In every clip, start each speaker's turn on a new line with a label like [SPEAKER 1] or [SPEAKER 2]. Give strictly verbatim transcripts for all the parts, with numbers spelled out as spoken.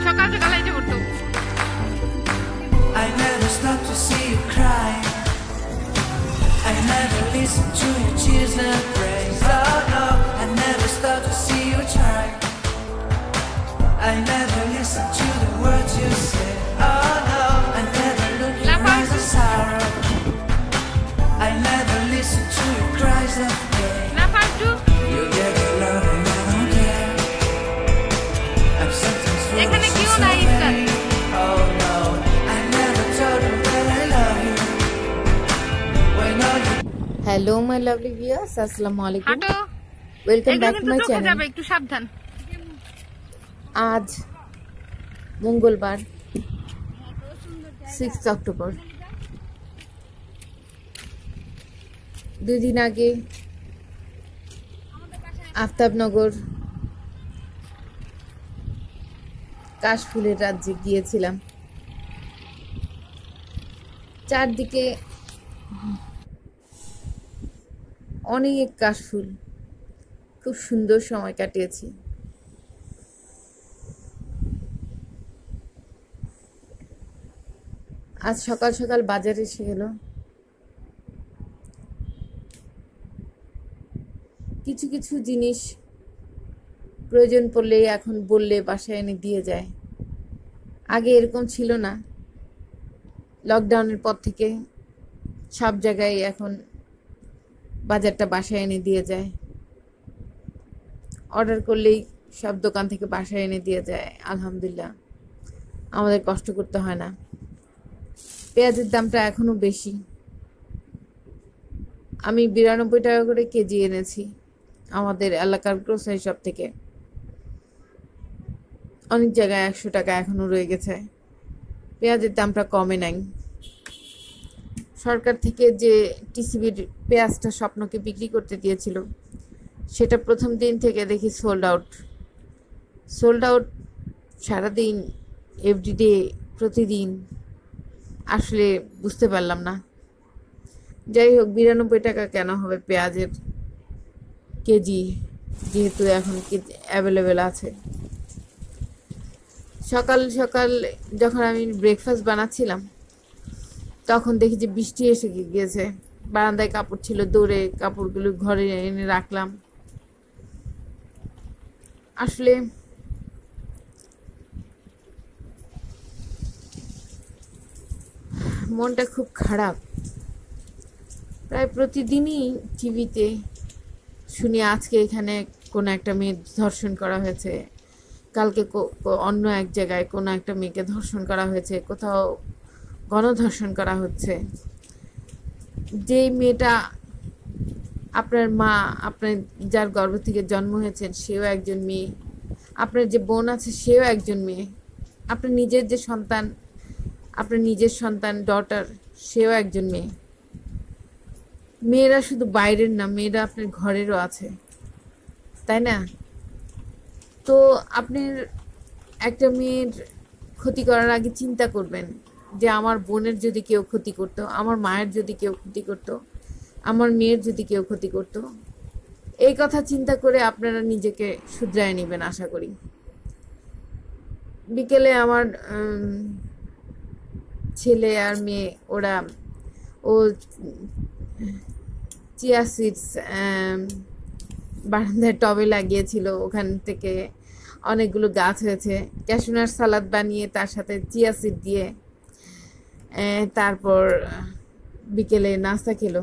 [SPEAKER 1] সকাল সকাল এসে পড়তো।
[SPEAKER 2] I never stop to see you cry. I never listen to your tears and praise. Oh no, I never stop to see you try. I never listen to the words you say. Oh no, I never look in your eyes of sorrow. I never listen to your cries of pain. You get a love and I don't care. I'm sometimes full of so many. Oh no, I never told you that I love you. When all you
[SPEAKER 3] Hello my lovely viewers, assalamu alaikum. Welcome back to my channel.
[SPEAKER 1] একটু সাবধান।
[SPEAKER 3] আজ মঙ্গলবার six October. দুই দিন আগে আফতাবনগর কাশফুলের রাজ্যে গিয়েছিলাম। চারদিকে অনেক কাশফুল, খুব সুন্দর সময় কাটিয়েছি। আজ সকাল সকাল বাজারে এসে গেল। কিছু কিছু জিনিস প্রয়োজন পড়লে এখন বললে বাসায় এনে দিয়ে যায়। আগে এরকম ছিল না। লকডাউনের পর থেকে সব জায়গায় এখন বাজারটা বাসায় এনে দিয়ে যায়। অর্ডার করলেই সব দোকান থেকে বাসায় এনে দিয়ে যায়। আলহামদুলিল্লাহ, আমাদের কষ্ট করতে হয় না। পেঁয়াজের দামটা এখনো বেশি। আমি বিরানব্বই টাকা করে কেজি এনেছি আমাদের এলাকার গ্রোসারি শপ থেকে। অনেক জায়গায় একশো টাকা এখনো রয়ে গেছে। পেঁয়াজের দামটা কমে নাই। সরকার থেকে যে টিসিবির পেঁয়াজটা স্বপ্নকে বিক্রি করতে দিয়েছিল, সেটা প্রথম দিন থেকে দেখি সোল্ড আউট সোল্ড আউট সারাদিন, এভরিডে, প্রতিদিন। আসলে বুঝতে পারলাম না। যাই হোক, বিরানব্বই টাকা কেন হবে পেঁয়াজের কেজি, যেহেতু এখন অ্যাভেলেবেল আছে। সকাল সকাল যখন আমি ব্রেকফাস্ট বানাচ্ছিলাম, তখন দেখি যে বৃষ্টি এসে গিয়েছে। বারান্দায় কাপড় ছিল, দৌড়ে কাপড়গুলো ঘরে এনে রাখলাম। আসলে মনটা খুব খারাপ। প্রায় প্রতিদিনই টিভিতে শুনি আজকে এখানে কোনো একটা মেয়ে ধর্ষণ করা হয়েছে, কালকে অন্য এক জায়গায় কোনো একটা মেয়েকে ধর্ষণ করা হয়েছে, কোথাও গণধর্ষণ করা হচ্ছে। যেই মেয়েটা আপনার মা, আপনার যার গর্ভ থেকে জন্ম হয়েছেন, সেও একজন মেয়ে। আপনার যে বোন আছে, সেও একজন মেয়ে। আপনার নিজের যে সন্তান, আপনার নিজের সন্তান ডটার, সেও একজন মেয়ে। মেয়েরা শুধু বাইরের না, মেয়েরা আপনার ঘরেরও আছে, তাই না? তো আপনার একটা মেয়ের ক্ষতি করার আগে চিন্তা করবেন যে আমার বোনের যদি কেউ ক্ষতি করতো, আমার মায়ের যদি কেউ ক্ষতি করতো, আমার মেয়ের যদি কেউ ক্ষতি করতো, এই কথা চিন্তা করে আপনারা নিজেকে শুধরায় নেবেন আশা করি। বিকেলে আমার ছেলে আর মেয়ে, ওরা ও চিয়া সিডস বারান্দায় টবে লাগিয়েছিল, ওখান থেকে অনেকগুলো গাছ হয়েছে। ক্যাশনার সালাদ বানিয়ে তার সাথে চিয়া সিড দিয়ে তারপর বিকেলে নাস্তা খেলো।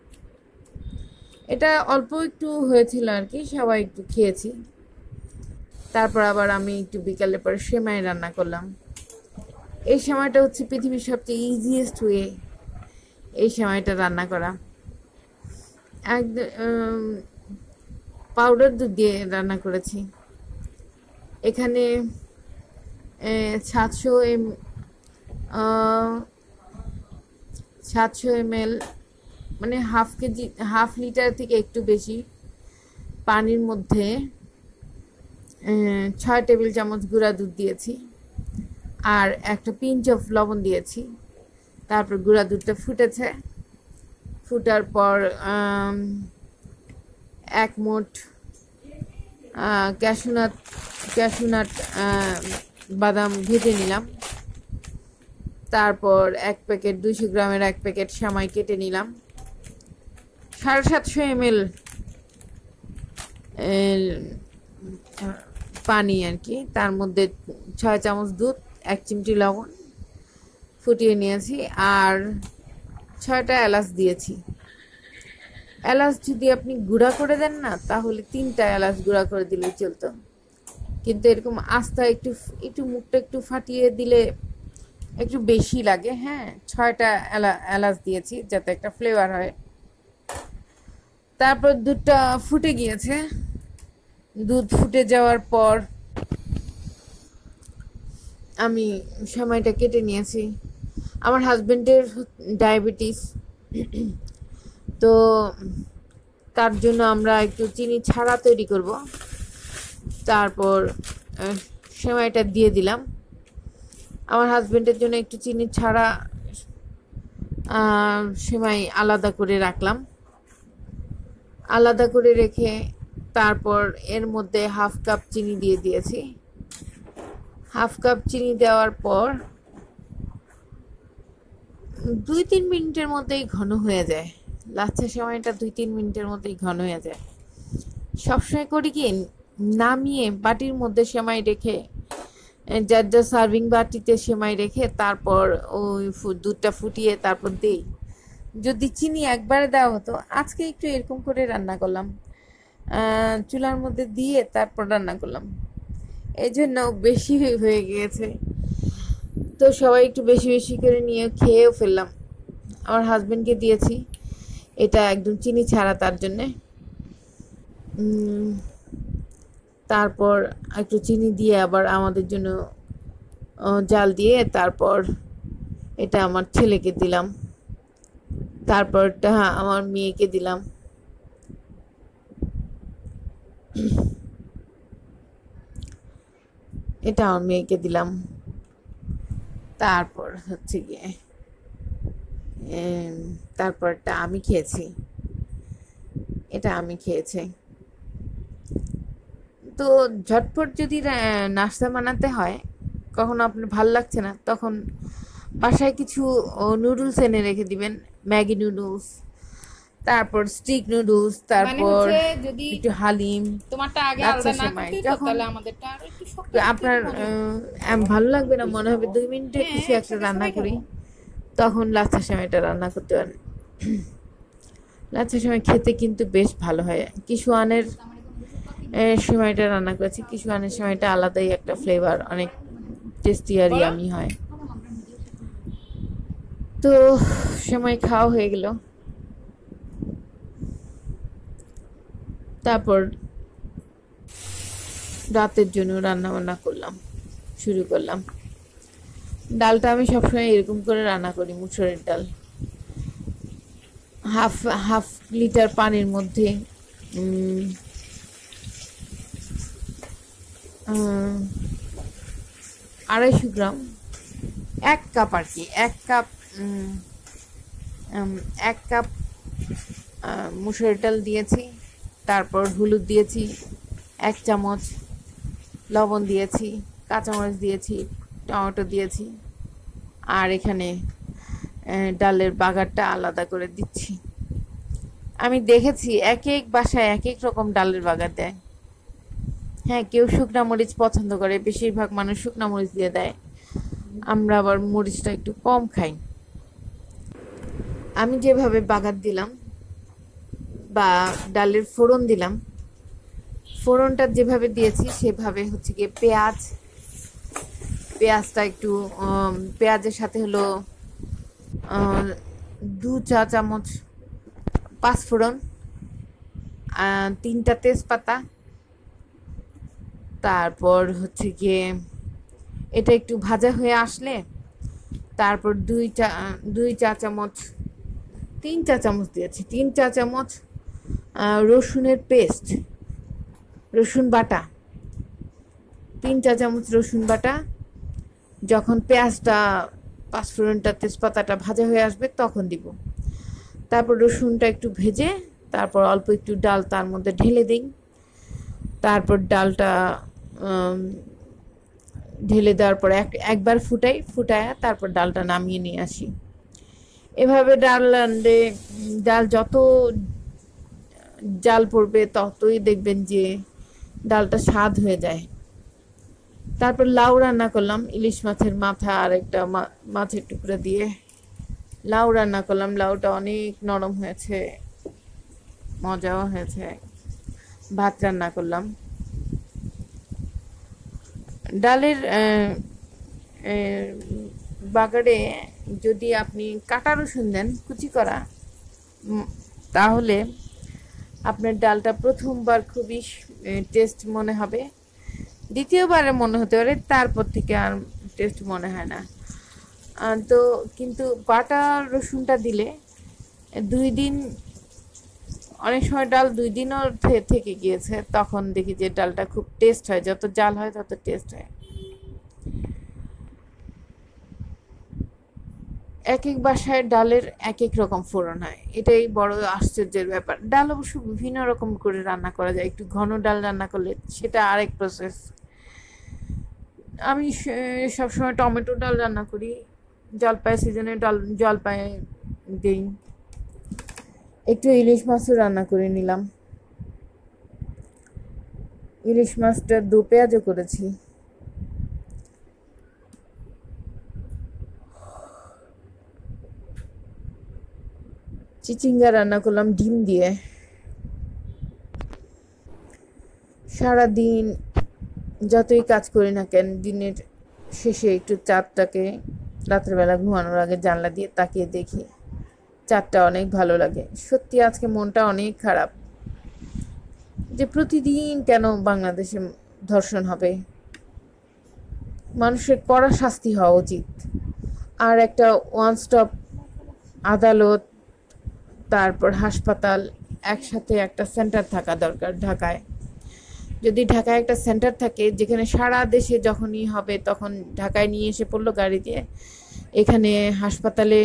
[SPEAKER 3] এটা অল্প একটু হয়েছিল আর কি, সবাই একটু খেয়েছি। তারপর আবার আমি একটু বিকেলের পরে সেমাই রান্না করলাম। এই সেমাইটা হচ্ছে পৃথিবীর সবচেয়ে ইজিয়েস্ট ওয়ে এই সেমাইটা রান্না করা। একদম পাউডার দুধ দিয়ে রান্না করেছি। এখানে সাতশো এম সাতশো এম এল মানে হাফ কেজি, হাফ লিটার থেকে একটু বেশি পানির মধ্যে ছয় টেবিল চামচ গুঁড়া দুধ দিয়েছি আর একটা পিঞ্চ অফ লবণ দিয়েছি। তারপর গুঁড়া দুধটা ফুটেছে। ফুটার পর এক মুঠ ক্যাশনাট ক্যাশনাট বাদাম ভেজে নিলাম। তারপর এক প্যাকেট দুইশো গ্রামের এক প্যাকেট সেমাই কেটে নিলাম। সাড়ে সাতশো এম এল পানি আর কি, তার মধ্যে ছয় চামচ দুধ, এক চিমটি লবণ ফুটিয়ে নিয়েছি, আর ছয়টা এলাচ দিয়েছি। এলাচ যদি আপনি গুঁড়া করে দেন না, তাহলে তিনটা এলাচ গুঁড়া করে দিলেই চলতো, কিন্তু এরকম আস্তা একটু একটু মুখটা একটু ফাটিয়ে দিলে একটু বেশি লাগে। হ্যাঁ, ছয়টা এলা এলাচ দিয়েছি যাতে একটা ফ্লেভার হয়। তারপর দুধটা ফুটে গিয়েছে। দুধ ফুটে যাওয়ার পর আমি সেমাইটা কেটে নিয়েছি। আমার হাজবেন্ডের ডায়াবেটিস, তো তার জন্য আমরা একটু চিনি ছাড়া তৈরি করব। তারপর সেমাইটা দিয়ে দিলাম। আমার হাজবেন্ডের জন্য একটু চিনি ছাড়া সেমাই আলাদা করে রাখলাম। আলাদা করে রেখে তারপর এর মধ্যে হাফ কাপ চিনি দিয়ে দিয়েছি। হাফ কাপ চিনি দেওয়ার পর দুই তিন মিনিটের মধ্যেই ঘন হয়ে যায়। লাচ্ছা সেমাইটা দুই তিন মিনিটের মধ্যেই ঘন হয়ে যায়। সবসময় করি কি, নামিয়ে বাটির মধ্যে সেমাই রেখে, যার যার সার্ভিং বাটিতে সেমাই রেখে তারপর ওই দুধটা ফুটিয়ে তারপর দিই। যদি চিনি একবারে দেওয়া হতো, আজকে একটু এরকম করে রান্না করলাম, চুলার মধ্যে দিয়ে তারপর রান্না করলাম, এই জন্য বেশি হয়ে গিয়েছে। তো সবাই একটু বেশি বেশি করে নিয়ে খেয়েও ফেললাম। আমার হাজবেন্ডকে দিয়েছি, এটা একদম চিনি ছাড়া তার জন্যে। তারপর একটু চিনি দিয়ে আবার আমাদের জন্য জাল দিয়ে তারপর এটা আমার ছেলেকে দিলাম, তারপরটা আমার মেয়েকে দিলাম। এটা আমার মেয়েকে দিলাম। তারপর হচ্ছে গিয়ে তারপরটা আমি খেয়েছি, এটা আমি খেয়েছি। তো ঝটপট যদি নাস্তা বানাতে হয়, কখনো আপনার ভাল লাগছে না, তখন বাসায় কিছু নুডলস এনে রেখে দিবেন, ম্যাগি নুডলস, তারপর স্টিক নুডলস, তারপর একটু হালিম।
[SPEAKER 1] তোমারটা আগে আলাদা না করতে, তাহলে আমাদেরটা আরো একটু শক্ত।
[SPEAKER 3] আপনার ভালো লাগবে না, মনে হবে দুই মিনিটে কিছু একটা রান্না করি, তখন লাচ্ছা সেমাইটা রান্না করতে পারেন। লাচ্ছা সেমাই খেতে কিন্তু বেশ ভালো হয়। কিশুয়ানের সেমাইটা রান্না করেছি, কিশুয়ানের সেমাইটা আলাদাই একটা ফ্লেভার, অনেক টেস্টি আর ইয়ামি হয়। তো সেমাই খাওয়া হয়ে গেল। তারপর রাতের জন্য রান্না বান্না করলাম, শুরু করলাম। ডালটা আমি সবসময় এরকম করে রান্না করি, মুসুরের ডাল। হাফ হাফ লিটার পানির মধ্যে আড়াইশো গ্রাম, এক কাপ আর কি, এক কাপ এক কাপ মুসুরের ডাল দিয়েছি। তারপর হলুদ দিয়েছি এক চামচ, লবণ দিয়েছি, কাঁচামরিচ দিয়েছি, টমেটো দিয়েছি, আর এখানে ডালের বাগারটা আলাদা করে দিচ্ছি। আমি দেখেছি এক এক বাসায় এক এক রকম ডালের বাগার দেয়। হ্যাঁ, কেউ শুকনা মরিচ পছন্দ করে, বেশিরভাগ মানুষ শুকনা মরিচ দিয়ে দেয়, আমরা আবার মরিচটা একটু কম খাই। আমি যেভাবে বাগার দিলাম বা ডালের ফোড়ন দিলাম, ফোড়নটা যেভাবে দিয়েছি সেভাবে হচ্ছে গিয়ে পেঁয়াজ, পেঁয়াজটা একটু পেঁয়াজের সাথে হলো দু চা চামচ পাঁচফোড়ন, তিনটা তেজপাতা, তারপর হচ্ছে গিয়ে এটা একটু ভাজা হয়ে আসলে তারপর দুই চা দুই চা চামচ তিন চা চামচ দিয়েছি তিন চা চামচ রসুনের পেস্ট, রসুন বাটা, তিন চা চামচ রসুন বাটা। যখন পেঁয়াজটা, পাঁচফোড়নটা, তেজপাতাটা ভাজা হয়ে আসবে তখন দিব। তারপর রসুনটা একটু ভেজে তারপর অল্প একটু ডাল তার মধ্যে ঢেলে দিই। তারপর ডালটা ঢেলে দেওয়ার পরে এক একবার ফুটাই, ফুটায় তারপর ডালটা নামিয়ে নিয়ে আসি। এভাবে ডাল রাঁধলে ডাল যত জাল পড়বে ততই দেখবেন যে ডালটা স্বাদ হয়ে যায়। তারপর লাউ রান্না করলাম, ইলিশ মাছের মাথা আর একটা মাছের টুকরা দিয়ে লাউ রান্না করলাম। লাউটা অনেক নরম হয়েছে, মজাও হয়েছে। ভাত রান্না করলাম। ডালের বাগারে যদি আপনি কাটা রসুন দেন কুচি করা, তাহলে আপনার ডালটা প্রথমবার খুবই টেস্ট মনে হবে, দ্বিতীয়বারে মনে হতে পারে, তারপর থেকে আর টেস্ট মনে হয় না। তো কিন্তু বাটা রসুনটা দিলে দুই দিন, অনেক সময় ডাল দুই দিনও থেকে গিয়েছে, তখন দেখি যে ডালটা খুব টেস্ট হয়। যত জাল হয় তত টেস্ট হয়। এক এক বাসায় ডালের এক এক রকম ফোড়ন হয়, এটাই বড় আশ্চর্যের ব্যাপার। ডাল অবশ্য বিভিন্ন রকম করে রান্না করা যায়। একটু ঘন ডাল রান্না করলে সেটা আরেক প্রসেস। আমি সবসময় টমেটো ডাল রান্না করি, জলপাই সিজনে ডাল জলপাই দিই। একটু ইলিশ মাছও রান্না করে নিলাম। ইলিশ মাছটা দু পেঁয়াজও করেছি। চিচিঙ্গা রান্না করলাম ডিম দিয়ে। সারাদিন যতই কাজ করি না কেন, দিনের শেষে একটু চাঁদটাকে রাত্রেবেলা ঘুমানোর আগে জানলা দিয়ে তাকিয়ে দেখি, চাঁদটা অনেক ভালো লাগে। সত্যি আজকে মনটা অনেক খারাপ যে প্রতিদিন কেন বাংলাদেশে ধর্ষণ হবে। মানুষের কড়া শাস্তি হওয়া উচিত। আর একটা ওয়ান স্টপ আদালত, তারপর হাসপাতাল, একসাথে একটা সেন্টার থাকা দরকার ঢাকায়। যদি ঢাকায় একটা সেন্টার থাকে যেখানে সারা দেশে যখনই হবে তখন ঢাকায় নিয়ে এসে পড়লো গাড়ি দিয়ে, এখানে হাসপাতালে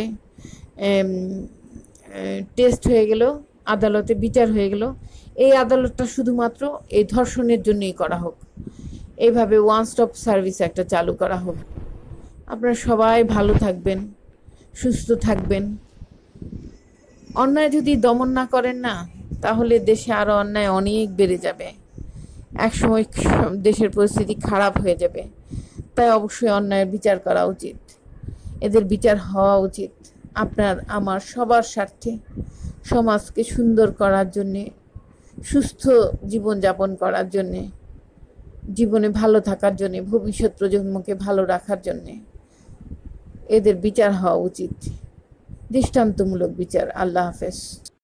[SPEAKER 3] টেস্ট হয়ে গেল, আদালতে বিচার হয়ে গেল। এই আদালতটা শুধুমাত্র এই ধর্ষণের জন্যই করা হোক। এইভাবে ওয়ান স্টপ সার্ভিস একটা চালু করা হোক। আপনারা সবাই ভালো থাকবেন, সুস্থ থাকবেন। অন্যায় যদি দমন না করেন না, তাহলে দেশে আরো অন্যায় অনেক বেড়ে যাবে। একসময় দেশের পরিস্থিতি খারাপ হয়ে যাবে। তাই অবশ্যই অন্যায়ের বিচার করা উচিত, এদের বিচার হওয়া উচিত। আপনার আমার সবার স্বার্থে, সমাজকে সুন্দর করার জন্যে, সুস্থ জীবনযাপন করার জন্যে, জীবনে ভালো থাকার জন্যে, ভবিষ্যৎ প্রজন্মকে ভালো রাখার জন্যে এদের বিচার হওয়া উচিত, দৃষ্টান্তমূলক বিচার। আল্লাহ হাফেজ।